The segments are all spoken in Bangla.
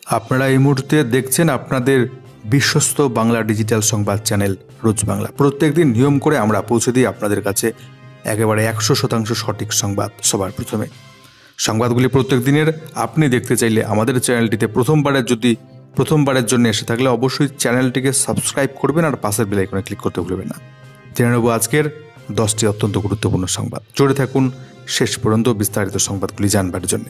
আপনারা এই মুহূর্তে দেখছেন আপনাদের বিশ্বস্ত বাংলা ডিজিটাল সংবাদ চ্যানেল রোজ বাংলা। প্রত্যেকদিন নিয়ম করে আমরা পৌঁছে দিই আপনাদের কাছে একেবারে 100% সঠিক সংবাদ সবার প্রথমে। সংবাদগুলি প্রত্যেক দিনের আপনি দেখতে চাইলে আমাদের চ্যানেলটিতে প্রথমবারের জন্য এসে থাকলে অবশ্যই চ্যানেলটিকে সাবস্ক্রাইব করবেন আর পাশের বেল আইকনে ক্লিক করতে ভুলবেন না। জেনে নেব আজকের 10টি অত্যন্ত গুরুত্বপূর্ণ সংবাদ। জুড়ে থাকুন শেষ পর্যন্ত বিস্তারিত সংবাদগুলি জানবার জন্য।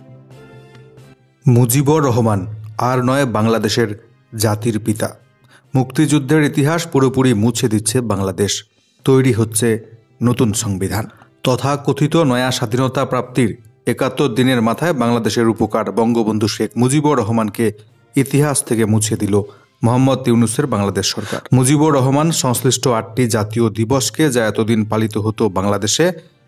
মুজিবুর রহমান আর নয় বাংলাদেশের জাতির পিতা। মুক্তিযুদ্ধের ইতিহাস পুরোপুরি মুছে দিচ্ছে বাংলাদেশ। তৈরি হচ্ছে নতুন সংবিধান। তথাকথিত নয়া স্বাধীনতা প্রাপ্তির 71 দিনের মাথায় বাংলাদেশের উপকার বঙ্গবন্ধু শেখ মুজিবুর রহমানকে ইতিহাস থেকে মুছে দিল মোহাম্মদ ইউনূসের বাংলাদেশ সরকার। মুজিবুর রহমান সংশ্লিষ্ট 8টি জাতীয় দিবসকে যা এতদিন পালিত হতো বাংলাদেশে,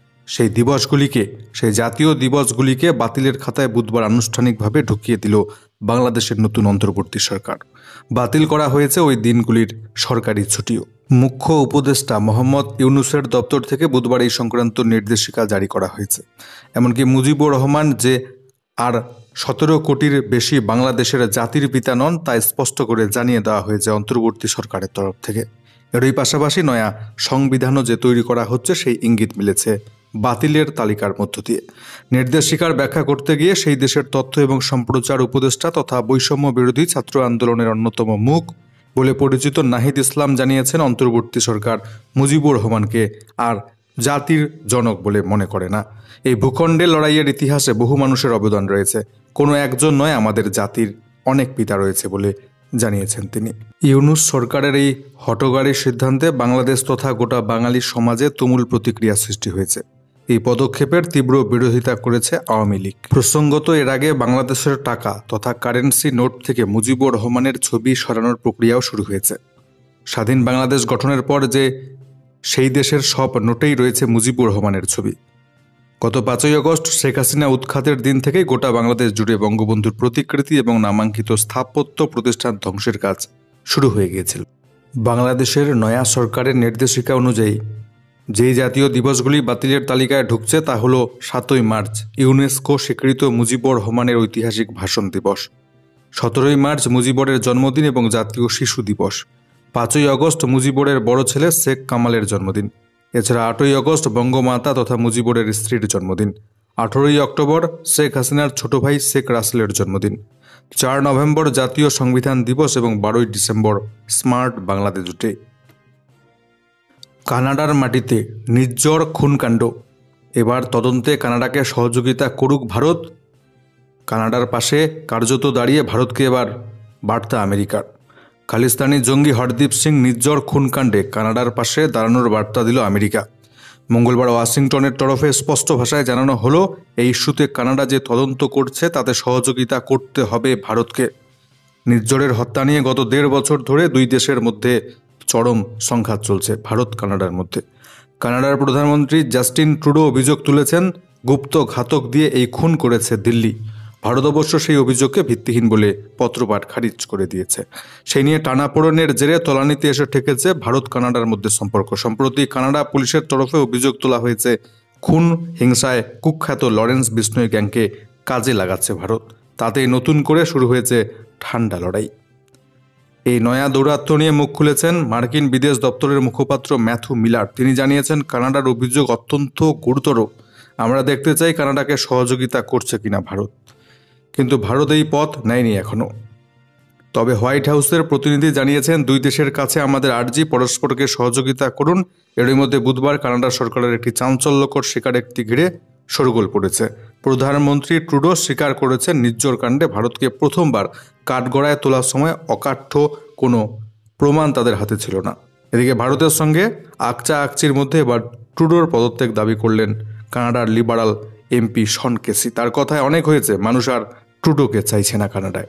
সেই জাতীয় দিবসগুলিকে বাতিলের খাতায় বুধবার আনুষ্ঠানিকভাবে ঢুকিয়ে দিল বাংলাদেশের নতুন অন্তর্বর্তী সরকার। বাতিল করা হয়েছে ওই দিনগুলির সরকারি ছুটিও। মুখ্য উপদেষ্টা মোহাম্মদ ইউনূসের দপ্তর থেকে বুধবার এই সংক্রান্ত নির্দেশিকা জারি করা হয়েছে। এমনকি মুজিবুর রহমান যে আর 17 কোটির বেশি বাংলাদেশের জাতির পিতা নন তা স্পষ্ট করে জানিয়ে দেওয়া হয়েছে অন্তর্বর্তী সরকারের তরফ থেকে। এরই পাশাপাশি নয়া সংবিধানও যে তৈরি করা হচ্ছে সেই ইঙ্গিত মিলেছে বাতিলের তালিকার মধ্য দিয়ে। নির্দেশিকার ব্যাখ্যা করতে গিয়ে সেই দেশের তথ্য এবং সম্প্রচার উপদেষ্টা তথা বৈষম্য বিরোধী ছাত্র আন্দোলনের অন্যতম মুখ বলে পরিচিত নাহিদ ইসলাম জানিয়েছেন, অন্তর্বর্তী সরকার মুজিবুর রহমানকে আর জাতির জনক বলে মনে করে না। এই ভূখণ্ডে লড়াইয়ের ইতিহাসে বহু মানুষের অবদান রয়েছে, কোনো একজন নয়, আমাদের জাতির অনেক পিতা রয়েছে বলে জানিয়েছেন তিনি। ইউনূস সরকারের এই হঠগাড়ির সিদ্ধান্তে বাংলাদেশ তথা গোটা বাঙালি সমাজে তুমুল প্রতিক্রিয়া সৃষ্টি হয়েছে। এই পদক্ষেপের তীব্র বিরোধিতা করেছে আওয়ামী লীগ। প্রসঙ্গত, এর আগে বাংলাদেশের টাকা তথা কারেন্সি নোট থেকে মুজিবুর রহমানের ছবি সরানোর প্রক্রিয়াও শুরু হয়েছে। স্বাধীন বাংলাদেশ গঠনের পর যে সেই দেশের সব নোটেই রয়েছে মুজিবুর রহমানের ছবি। গত 5ই আগস্ট শেখ হাসিনা উৎখাতের দিন থেকেই গোটা বাংলাদেশ জুড়ে বঙ্গবন্ধুর প্রতিকৃতি এবং নামাঙ্কিত স্থাপত্য প্রতিষ্ঠান ধ্বংসের কাজ শুরু হয়ে গিয়েছিল। বাংলাদেশের নয়া সরকারের নির্দেশিকা অনুযায়ী যেই জাতীয় দিবসগুলি বাতিলের তালিকায় ঢুকছে তা হল 7ই মার্চ ইউনেস্কো স্বীকৃত মুজিবুর রহমানের ঐতিহাসিক ভাষণ দিবস, 17ই মার্চ মুজিবুরের জন্মদিন এবং জাতীয় শিশু দিবস, 5ই আগস্ট মুজিবুরের বড় ছেলে শেখ কামালের জন্মদিন, এছাড়া 8ই আগস্ট বঙ্গমাতা তথা মুজিবুরের স্ত্রীর জন্মদিন, 18ই অক্টোবর শেখ হাসিনার ছোট ভাই শেখ রাসেলের জন্মদিন, 4 নভেম্বর জাতীয় সংবিধান দিবস এবং 12ই ডিসেম্বর স্মার্ট বাংলাদেশ ডে। কানাডার মাটিতে নির্ঝর খুনকাণ্ড, এবার তদন্তে কানাডাকে সহযোগিতা করুক ভারত। কানাডার পাশে কার্যত দাঁড়িয়ে ভারতকে এবার বার্তা আমেরিকার। খালিস্তানি জঙ্গি হরদীপ সিং নির্ঝর খুনকাণ্ডে কানাডার পাশে দাঁড়ানোর বার্তা দিল আমেরিকা। মঙ্গলবার ওয়াশিংটনের তরফে স্পষ্ট ভাষায় জানানো হলো, এই ইস্যুতে কানাডা যে তদন্ত করছে তাতে সহযোগিতা করতে হবে ভারতকে। নির্ঝরের হত্যা নিয়ে গত 1.5 বছর ধরে দুই দেশের মধ্যে চরম সংঘাত চলছে ভারত কানাডার মধ্যে। কানাডার প্রধানমন্ত্রী জাস্টিন ট্রুডো অভিযোগ তুলেছেন, গুপ্ত ঘাতক দিয়ে এই খুন করেছে দিল্লি। ভারত অবশ্য সেই অভিযোগকে ভিত্তিহীন বলে পত্রপাঠ খারিজ করে দিয়েছে। সেই নিয়ে টানাপোড়েনের জেরে তলানিতে এসে ঠেকেছে ভারত কানাডার মধ্যে সম্পর্ক। সম্প্রতি কানাডা পুলিশের তরফে অভিযোগ তোলা হয়েছে, খুন হিংসায় কুখ্যাত লরেন্স বিষ্ণোই গ্যাংকে কাজে লাগাচ্ছে ভারত। তাতেই নতুন করে শুরু হয়েছে ঠান্ডা লড়াই। এই নয়া দৌরাত্ম্য নিয়ে মুখ খুলেছেন মার্কিন বিদেশ দপ্তরের মুখপাত্র ম্যাথু মিলার। তিনি জানিয়েছেন, কানাডার অভিযোগ অত্যন্ত গুরুতর। আমরা দেখতে চাই কানাডাকে সহযোগিতা করছে কিনা ভারত, কিন্তু ভারত এই পথ নেয়নি এখনো। তবে হোয়াইট হাউসের প্রতিনিধি জানিয়েছেন, দুই দেশের কাছে আমাদের আর্জি, পরস্পরকে সহযোগিতা করুন। এরই মধ্যে বুধবার কানাডা সরকারের একটি চাঞ্চল্যকর স্বীকারোক্তি ঘিরে শোরগোল পড়েছে। প্রধানমন্ত্রী ট্রুডো স্বীকার করেছেন, নির্ঝর কাণ্ডে ভারতকে প্রথমবার কাঠগড়ায় তোলার সময় অকাঠ্য কোনো প্রমাণ তাদের হাতে ছিল না। এদিকে ভারতের সঙ্গে আকচা আকচির মধ্যে এবার ট্রুডোর পদত্যাগ দাবি করলেন কানাডার লিবারাল এমপি শন কেসি। তার কথায় অনেক হয়েছে, মানুষ আর ট্রুডোকে চাইছে না কানাডায়।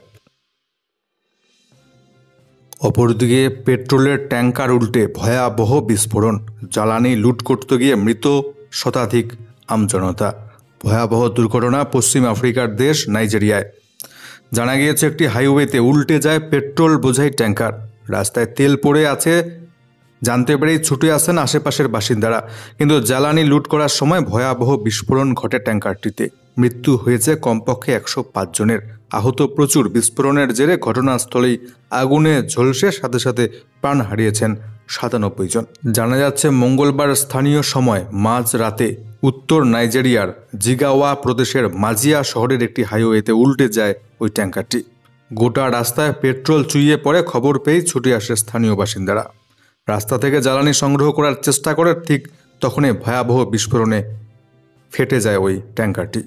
অপরদিকে পেট্রোলের ট্যাঙ্কার উল্টে ভয়াবহ বিস্ফোরণ, জ্বালানি লুট করতে গিয়ে মৃত শতাধিক আমজনতা। ভয়াবহ দুর্ঘটনা পশ্চিম আফ্রিকার দেশ নাইজেরিয়ায়। জানা গিয়েছে, একটি হাইওয়েতে উল্টে যায় পেট্রোল বোঝাই ট্যাঙ্কার। রাস্তায় তেল পড়ে আছে জানতে পেরেই ছুটে আসেন আশেপাশের বাসিন্দারা, কিন্তু জ্বালানি লুট করার সময় ভয়াবহ বিস্ফোরণ ঘটে ট্যাঙ্কারটিতে। মৃত্যু হয়েছে কমপক্ষে 105 জনের, আহত প্রচুর। বিস্ফোরণের জেরে ঘটনাস্থলেই আগুনে ঝলসে সাথে সাথে প্রাণ হারিয়েছেন 97 জন। জানা যাচ্ছে মঙ্গলবার স্থানীয় সময় মাঝরাতে উত্তর নাইজেরিয়ার জিগাওয়া প্রদেশের মাজিয়া শহরের একটি হাইওয়েতে উল্টে যায় ওই ট্যাঙ্কারটি। গোটা রাস্তায় পেট্রোল চুইয়ে পড়ে। খবর পেয়ে ছুটে আসে স্থানীয় বাসিন্দারা। রাস্তা থেকে জ্বালানি সংগ্রহ করার চেষ্টা করে, ঠিক তখনই ভয়াবহ বিস্ফোরণে ফেটে যায় ওই ট্যাঙ্কারটি।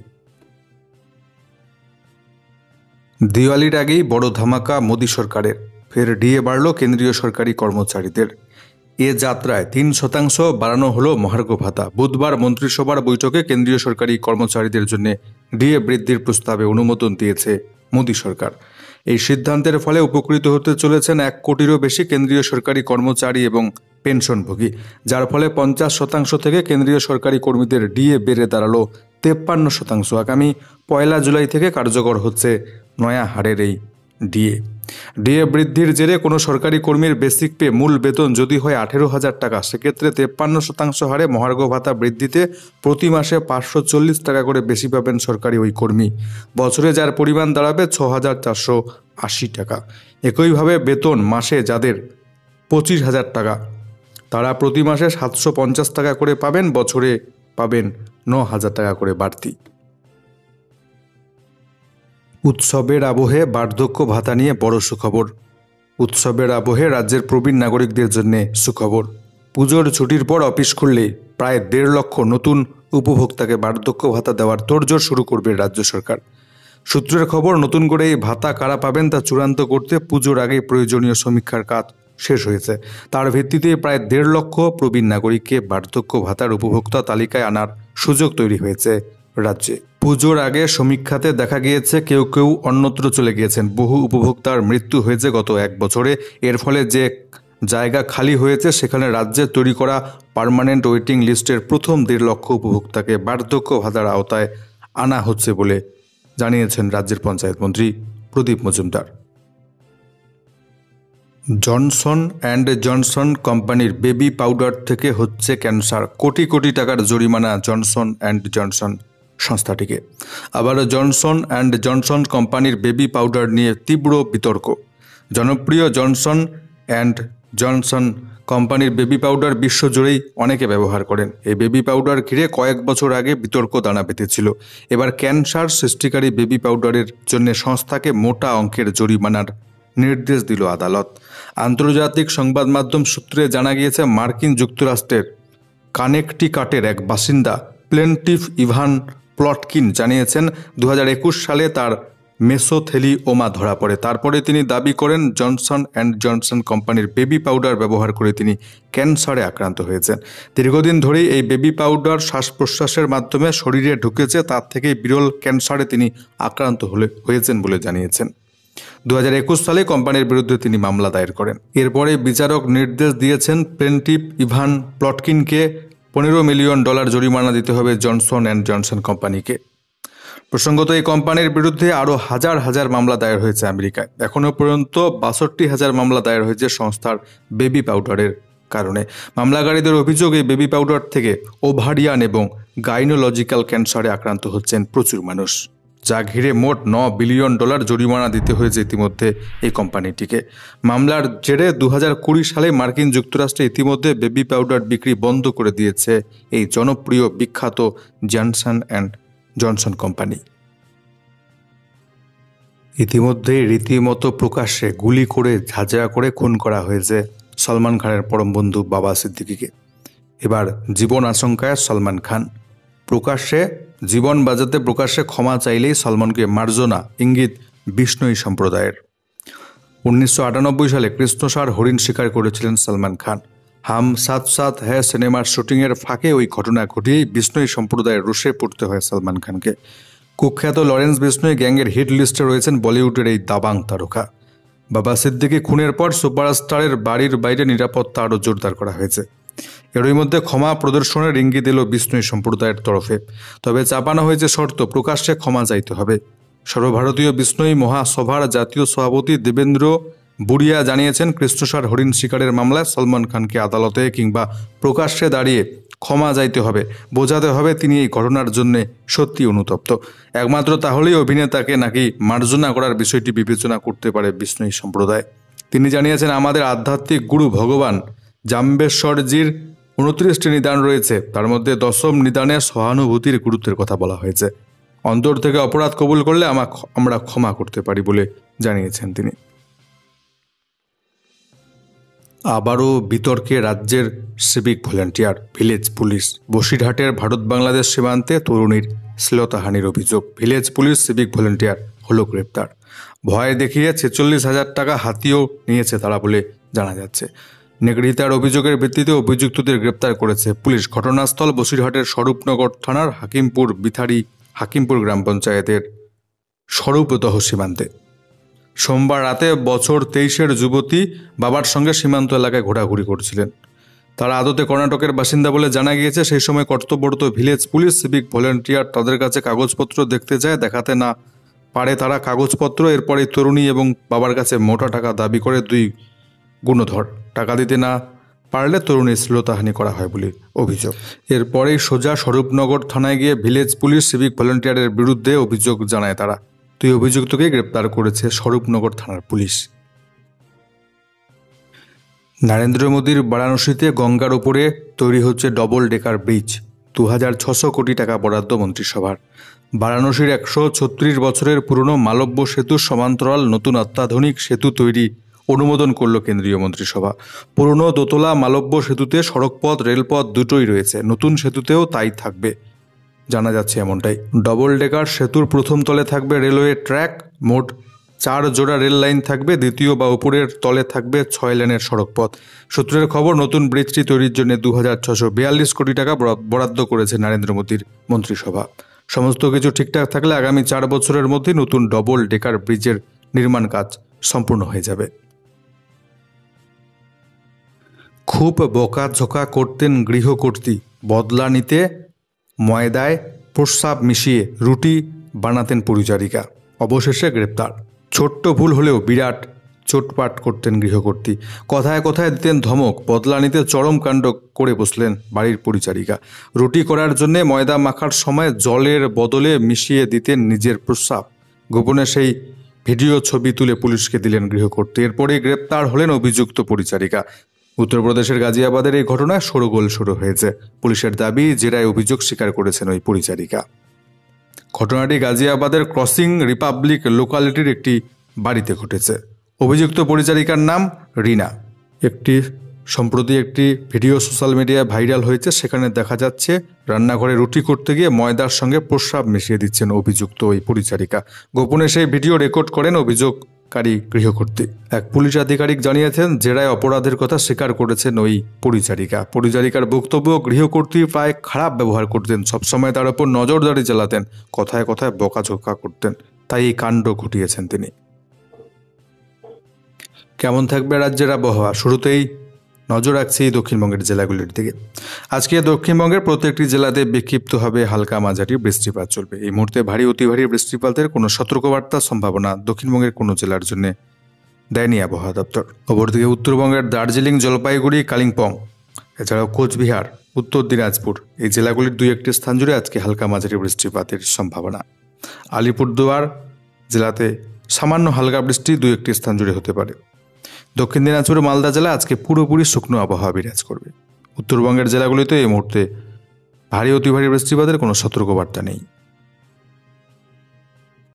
দিওয়ালির আগেই বড় ধামাকা মোদী সরকারের। ফের ডিএ বাড়ল কেন্দ্রীয় সরকারি কর্মচারীদের। এ যাত্রায় 3% বাড়ানো হলো মহার্ঘ ভাতা। বুধবার মন্ত্রিসভার বৈঠকে কেন্দ্রীয় সরকারি কর্মচারীদের জন্য ডিএ বৃদ্ধির প্রস্তাবে অনুমোদন দিয়েছে মোদী সরকার। এই সিদ্ধান্তের ফলে উপকৃত হতে চলেছেন 1 কোটিরও বেশি কেন্দ্রীয় সরকারি কর্মচারী এবং পেনশনভোগী, যার ফলে 50% থেকে কেন্দ্রীয় সরকারি কর্মীদের ডিএ বেড়ে দাঁড়ালো 53%। আগামী 1 জুলাই থেকে কার্যকর হচ্ছে নয়া হারের এই ডিএ বৃদ্ধির জেরে কোনো সরকারি কর্মীর বেসিক পে মূল বেতন যদি হয় 18,000 টাকা, সেক্ষেত্রে 53% হারে মহার্ঘ ভাতা বৃদ্ধিতে প্রতি মাসে 540 টাকা করে বেশি পাবেন সরকারি ওই কর্মী। বছরে যার পরিমাণ দাঁড়াবে 6,480 টাকা। একইভাবে বেতন মাসে যাদের 25,000 টাকা, তারা প্রতি মাসে 750 টাকা করে পাবেন। বছরে পাবেন 9,000 টাকা করে বাড়তি। উৎসবের আবহে বার্ধক্য ভাতা নিয়ে বড় সুখবর। উৎসবের আবহে রাজ্যের প্রবীণ নাগরিকদের জন্য সুখবর। পুজোর ছুটির পর অফিস খুললে প্রায় 1.5 লক্ষ নতুন উপভোক্তাকে বার্ধক্য ভাতা দেওয়ার তোড়জোড় শুরু করবে রাজ্য সরকার। সূত্রের খবর, নতুন করে এই ভাতা কারা পাবেন তা চূড়ান্ত করতে পুজোর আগেই প্রয়োজনীয় সমীক্ষার কাজ শেষ হয়েছে। তার ভিত্তিতে প্রায় 1.5 লক্ষ প্রবীণ নাগরিককে বার্ধক্য ভাতার উপভোক্তা তালিকায় আনার সুযোগ তৈরি হয়েছে রাজ্যে। পুজোর আগে সমীক্ষাতে দেখা গিয়েছে কেউ কেউ অন্যত্র চলে গিয়েছেন। বহু উপভোক্তার মৃত্যু হয়েছে গত 1 বছরে। এর ফলে যে জায়গা খালি হয়েছে সেখানে রাজ্যে তৈরি করা পার্মানেন্ট ওয়েটিং লিস্টের প্রথম 1.5 লক্ষ উপভোক্তাকে বার্ধক্য ভাতার আওতায় আনা হচ্ছে বলে জানিয়েছেন রাজ্যের পঞ্চায়েত মন্ত্রী Pradip Majumdar. Johnson and Johnson কোম্পানির বেবি পাউডার থেকে হচ্ছে ক্যান্সার। কোটি কোটি টাকার জরিমানা জনসন অ্যান্ড জনসন সংস্থাটিকে। আবার জনসন অ্যান্ড জনসন কোম্পানির বেবি পাউডার নিয়ে তীব্র বিতর্ক। জনপ্রিয় জনসন অ্যান্ড জনসন কোম্পানির বেবি পাউডার বিশ্বজুড়েই অনেকে ব্যবহার করেন। এই বেবি পাউডার ঘিরে কয়েক বছর আগে বিতর্ক দানা বেঁধেছিল। এবার ক্যান্সার সৃষ্টিকারী বেবি পাউডারের জন্য সংস্থাকে মোটা অঙ্কের জরিমানার নির্দেশ দিল আদালত। আন্তর্জাতিক সংবাদ মাধ্যম সূত্রে জানা গিয়েছে, মার্কিন যুক্তরাষ্ট্রের কানেকটিকাটের এক বাসিন্দা প্লেন্টিফ ইভান প্লটকিন জানিয়েছেন 2021 সালে তার মেসোথেলিওমা ধরা পড়ে। তারপরে তিনি দাবি করেন জনসন অ্যান্ড জনসন কোম্পানির বেবি পাউডার ব্যবহার করে তিনি ক্যান্সারে আক্রান্ত হয়েছেন। দীর্ঘদিন ধরেই এই বেবি পাউডার শ্বাস প্রশ্বাসের মাধ্যমে শরীরে ঢুকেছে। তার থেকেই বিরল ক্যান্সারে তিনি আক্রান্ত হয়েছেন বলে জানিয়েছেন। 2021 সালে কোম্পানির বিরুদ্ধে তিনি মামলা দায়ের করেন। এরপরে বিচারক নির্দেশ দিয়েছেন প্লেন্টিফ ইভান প্লটকিনকে $15 মিলিয়ন জরিমানা দিতে হবে জনসন অ্যান্ড জনসন কোম্পানিকে। প্রসঙ্গত, এই কোম্পানির বিরুদ্ধে আরও হাজার হাজার মামলা দায়ের হয়েছে আমেরিকায়। এখনও পর্যন্ত 62,000 মামলা দায়ের হয়েছে সংস্থার বেবি পাউডারের কারণে। মামলাকারীদের অভিযোগ, এই বেবি পাউডার থেকে ওভারিয়ান এবং গাইনোলজিক্যাল ক্যান্সারে আক্রান্ত হচ্ছেন প্রচুর মানুষ, যা ঘিরে মোট $9 বিলিয়ন জরিমানা দিতে হয়েছে ইতিমধ্যে এই কোম্পানিটিকে। মামলার জেরে 2020 সালে মার্কিন যুক্তরাষ্ট্রে ইতিমধ্যে বেবি পাউডার বিক্রি বন্ধ করে দিয়েছে এই জনপ্রিয় বিখ্যাত জনসন অ্যান্ড জনসন কোম্পানি। ইতিমধ্যে রীতিমতো প্রকাশ্যে গুলি করে ঝাঁঝরা করে খুন করা হয়েছে সলমান খানের পরম বন্ধু বাবা সিদ্দিকীকে। এবার জীবন আশঙ্কায় সলমান খান। প্রকাশ্যে জীবন বাজাতে প্রকাশ্যে ক্ষমা চাইলেই সলমানকে মার্জনা, ইঙ্গিত বিষ্ণুই সম্প্রদায়ের। 1998 সালে কৃষ্ণসার হরিণ শিকার করেছিলেন সলমান খান। হাম সাথ সাথ হ্যাঁ সিনেমার শুটিংয়ের ফাঁকে ওই ঘটনা ঘটিয়েই বিষ্ণুই সম্প্রদায়ের রোষে পড়তে হয় সলমান খানকে। কুখ্যাত লরেন্স বিষ্ণুই গ্যাংয়ের হিট লিস্টে রয়েছেন বলিউডের এই দাবাং তারকা। বাবা সিদ্দিকী খুনের পর সুপারস্টারের বাড়ির বাইরে নিরাপত্তা আরও জোরদার করা হয়েছে। এরই মধ্যে ক্ষমা প্রদর্শনের ইঙ্গিত এলো বিষ্ণুই সম্প্রদায়ের তরফে। তবে চাপানো হয়েছে শর্ত, প্রকাশ্যে ক্ষমা চাইতে হবে। সর্বভারতীয় বিষ্ণুই মহাসভার জাতীয় সভাপতি দেবেন্দ্র বুড়িয়া জানিয়েছেন, কৃষ্ণসার হরিণ শিকারের মামলায় সলমন খানকে আদালতে কিংবা প্রকাশ্যে দাঁড়িয়ে ক্ষমা চাইতে হবে, বোঝাতে হবে তিনি এই ঘটনার জন্য সত্যি অনুতপ্ত। একমাত্র তাহলেই অভিনেতাকে নাকি মার্জনা করার বিষয়টি বিবেচনা করতে পারে বিষ্ণুই সম্প্রদায়। তিনি জানিয়েছেন, আমাদের আধ্যাত্মিক গুরু ভগবান জাম্বেশ্বরজির 29টি নিদান রয়েছে, তার মধ্যে 10ম নিদানে সহানুভূতির গুরুত্বের কথা বলা হয়েছে। অন্তর থেকে অপরাধ কবুল করলে আমরা ক্ষমা করতে পারি বলে জানিয়েছেন তিনি। আবারও বিতর্কে রাজ্যের সিভিক ভলেন্টিয়ার, ভিলেজ পুলিশ। বসিরহাটের ভারত বাংলাদেশ সীমান্তে তরুণীর শ্লীলতাহানির অভিযোগ। ভিলেজ পুলিশ সিভিক ভলেন্টিয়ার হলো গ্রেপ্তার। ভয় দেখিয়ে 46,000 টাকা হাতিয়েও নিয়েছে তারা বলে জানা যাচ্ছে। নিগৃহীতার অভিযোগের ভিত্তিতে অভিযুক্তদের গ্রেপ্তার করেছে পুলিশ। ঘটনাস্থল বসিরহাটের স্বরূপনগর থানার হাকিমপুর গ্রাম পঞ্চায়েতের স্বরূপদহ সীমান্তে। সোমবার রাতে বছর 23-এর যুবতী বাবার সঙ্গে সীমান্ত এলাকায় ঘোরাঘুরি করছিলেন। তারা আদতে কর্ণাটকের বাসিন্দা বলে জানা গিয়েছে। সেই সময় কর্তব্যরত ভিলেজ পুলিশ সিভিক ভলেন্টিয়ার তাদের কাছে কাগজপত্র দেখতে যায়। দেখাতে না পারে তারা কাগজপত্র। এরপরে তরুণী এবং বাবার কাছে মোটা টাকা দাবি করে 2 গুণধর। টাকা দিতে না পারলে তরুণীর শ্লীলতাহানি করা হয় বলে অভিযোগ। এরপরেই সোজা স্বরূপনগর থানায় গিয়ে ভিলেজ পুলিশ সিভিক ভলেন্টিয়ারের বিরুদ্ধে অভিযোগ জানায় তারা। 2 অভিযুক্তকে গ্রেপ্তার করেছে স্বরূপনগর থানার পুলিশ। নরেন্দ্র মোদীর বারাণসীতে গঙ্গার উপরে তৈরি হচ্ছে ডবল ডেকার ব্রিজ। 2600 কোটি টাকা বরাদ্দ মন্ত্রিসভার। বারাণসীর 136 বছরের পুরনো মালব্য সেতুর সমান্তরাল নতুন অত্যাধুনিক সেতু তৈরি অনুমোদন করল কেন্দ্রীয় মন্ত্রিসভা। পুরনো দোতলা মালব্য সেতুতে সড়কপথ রেলপথ দুটোই রয়েছে, নতুন সেতুতেও তাই থাকবে জানা যাচ্ছে এমনটাই। ডবল ডেকার সেতুর প্রথম তলে থাকবে রেলওয়ে ট্র্যাক, মোট 4 জোড়া রেল লাইন থাকবে, দ্বিতীয় বা উপরের তলে থাকবে 6 লেনের সড়কপথ। সূত্রের খবর, নতুন ব্রিজটি তৈরির জন্য 2642 কোটি টাকা বরাদ্দ করেছে নরেন্দ্র মোদীর মন্ত্রিসভা। সমস্ত কিছু ঠিকঠাক থাকলে আগামী 4 বছরের মধ্যে নতুন ডবল ডেকার ব্রিজের নির্মাণ কাজ সম্পূর্ণ হয়ে যাবে। খুব বকাঝকা করতেন গৃহকর্ত্রী, বদলা নিতে ময়দায় প্রস্রাব মিশিয়ে রুটি বানাতেন পরিচারিকা, অবশেষে গ্রেপ্তার। ছোট্ট ভুল হলেও বিরাট চোটপাট করতেন গৃহকর্ত্রী। কথায় কথায় দিতেন ধমক, বদলা নিতে চরম কাণ্ড করে বসলেন বাড়ির পরিচারিকা। রুটি করার জন্যে ময়দা মাখার সময় জলের বদলে মিশিয়ে দিতেন নিজের প্রস্রাব। গোপনে সেই ভিডিও ছবি তুলে পুলিশকে দিলেন গৃহকর্ত্রী। এরপরেই গ্রেপ্তার হলেন অভিযুক্ত পরিচারিকা। উত্তরপ্রদেশের গাজিয়াবাদের এই ঘটনায় শোরগোল শুরু হয়েছে। পুলিশের দাবি, জেরায় অভিযোগ স্বীকার করেছেন ওই পরিচারিকা। ঘটনাটি গাজিয়াবাদের ক্রসিং রিপাবলিক লোকালিটির একটি বাড়িতে ঘটেছে। অভিযুক্ত পরিচারিকার নাম রিনা। সম্প্রতি একটি ভিডিও সোশ্যাল মিডিয়ায় ভাইরাল হয়েছে। সেখানে দেখা যাচ্ছে রান্নাঘরে রুটি করতে গিয়ে ময়দার সঙ্গে প্রস্রাব মিশিয়ে দিচ্ছেন অভিযুক্ত ওই পরিচারিকা। গোপনে সেই ভিডিও রেকর্ড করেন অভিযোগকারী গৃহকর্ত্রী। এক পুলিশ আধিকারিক জানিয়েছেন, জেরায় অপরাধের কথা স্বীকার করেছেন ওই পরিচারিকা। পরিচারিকার বক্তব্য, গৃহকর্ত্রী প্রায় খারাপ ব্যবহার করতেন, সবসময় তার উপর নজরদারি চালাতেন, কথায় কথায় বকাঝকা করতেন, তাই এই কাণ্ড ঘটিয়েছেন তিনি। কেমন থাকবে রাজ্যের আবহাওয়া? শুরুতেই নজর রাখছি দক্ষিণবঙ্গের জেলাগুলির দিকে। আজকে দক্ষিণবঙ্গের প্রত্যেকটি জেলাতে বিক্ষিপ্তভাবে হালকা মাঝারি বৃষ্টিপাত চলবে। এই মুহূর্তে ভারী অতি ভারী বৃষ্টিপাতের কোনো সতর্কবার্তা সম্ভাবনা দক্ষিণবঙ্গের কোনো জেলার জন্য দেয়নি আবহাওয়া দপ্তর। অপরদিকে উত্তরবঙ্গের দার্জিলিং, জলপাইগুড়ি, কালিম্পং, এছাড়াও কোচবিহার, উত্তর দিনাজপুর এই জেলাগুলির 2-1টি স্থান জুড়ে আজকে হালকা মাঝারি বৃষ্টিপাতের সম্ভাবনা। আলিপুরদুয়ার জেলাতে সামান্য হালকা বৃষ্টি 2-1টি স্থান জুড়ে হতে পারে। দক্ষিণ দিনাজপুর, মালদা জেলা আজকে পুরোপুরি শুকনো আবহাওয়া বিরাজ করবে। উত্তরবঙ্গের জেলাগুলিতে এই মুহূর্তে ভারী অতি ভারী বৃষ্টিপাতের কোনো সতর্কবার্তা নেই।